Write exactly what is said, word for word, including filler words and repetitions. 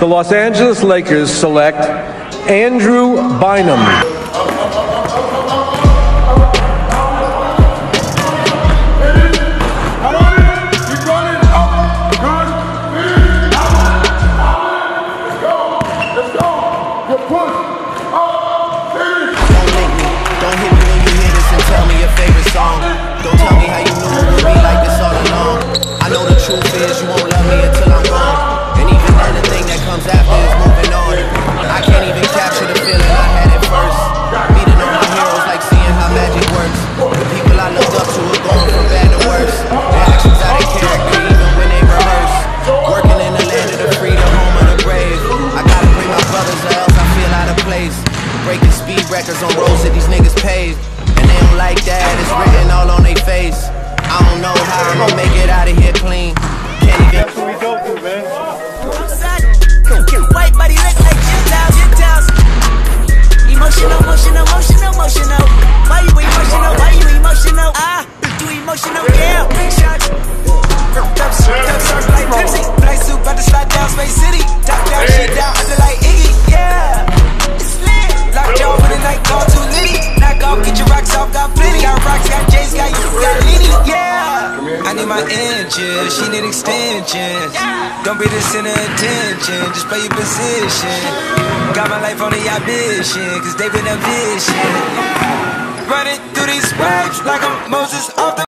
the Los Angeles Lakers select Andrew Bynum. Don't tell me how you knew it would be like this all along. I know the truth is you won't love me until I'm gone. And even then the thing that comes after is moving on. I can't even capture the feeling I had at first. Beating on my heroes like seeing how magic works. The people I looked up to are going from bad to worse. Their actions out of character even when they rehearse. Working in the land of the free, the home of the brave. I gotta bring my brothers or else I feel out of place. Breaking speed records on roads that these niggas paved. And they don't like that, it's written all on their face. I don't know how I'm gonna make it out of here clean. Can't even. That's what we go through, man. White body look like Gentiles, Gentiles. Emotional, emotional, emotional, emotional. Why you emotional? Why you emotional? Ah, you emotional, yeah. Big shots. Up, up, surf like Pepsi. Black suit, about to slide down Space City. Top down, shit down, under like Iggy, yeah. It's lit. Locked jaw with a night call too litty. Knock off, get your rocks off, got plenty. Got rocks, got J's, got you, got Lenny, yeah. I need my inches, she need extensions. Don't be the center of attention, just play your position. Got my life on the ambition, cause they been a vision. Running through these waves like I'm Moses off the